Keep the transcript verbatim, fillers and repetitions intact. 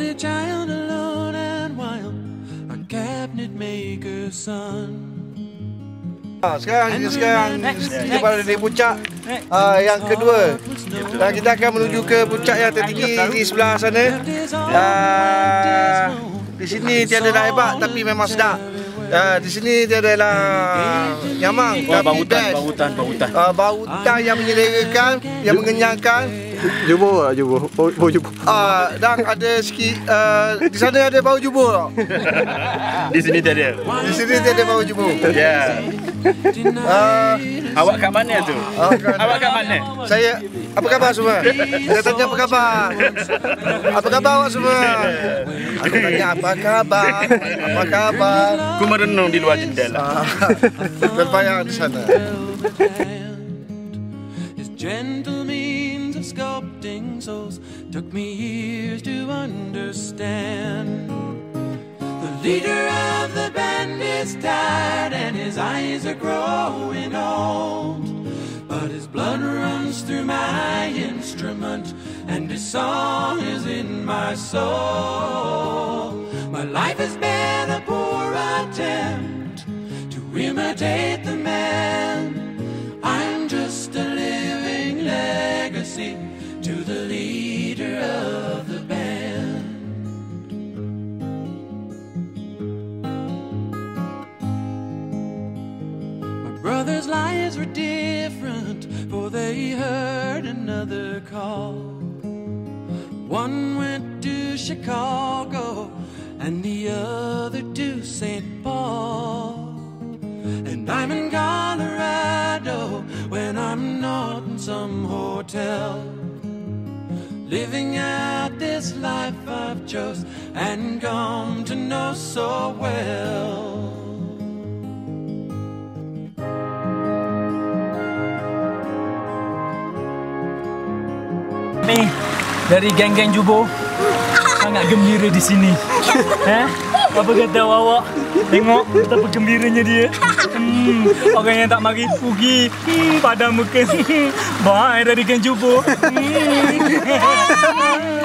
Only child alone and wild, a cabinet maker's son. Sekarang sekarang kita berada di puncak uh, yang kedua dan kita akan menuju ke puncak yang tertinggi di sebelah sana. Uh, di sini tiada dah hebat tapi memang sedap. Uh, di sini tiada lah nyamang, oh, bau hutan, bau hutan, bau hutan. Uh, bau hutan yang menyelerakan, yang mengenyangkan. Jubur tak jubur? Bau jubur. Ah, uh, dan ada sikit uh, di sana ada bau jubur tak? Di sini tiada. Di sini tiada bau jubur. Ya. Yeah. Uh, Awak kat mana tu? Uh, kan. Awak kat mana? Saya, apa khabar semua? Saya tanya apa khabar? Apa khabar awak semua? Aku tanya apa khabar? Apa khabar? Aku merenung di luar jendela. Berbayang di sana. Gentle means of sculpting souls took me years to understand. The leader of the band is tired and his eyes are growing old, but his blood runs through my instrument and his song is in my soul. My life has been a poor attempt to imitate the man. I'm just a living legacy to the leader of the band. My brother's lives were different, for they heard another call. One went to Chicago and the other to Saint Paul. And I'm in Colorado when I'm not in some hotel, living out this life I've chose and come to know so well. Ni dari geng-geng Jubur sangat gembira di sini. Eh? Apa kata awak? Tengok betapa gembiranya dia. Hmm, orang yang tak mari pergi hmm, padam muka. Bye dari geng Jubur. Hmm.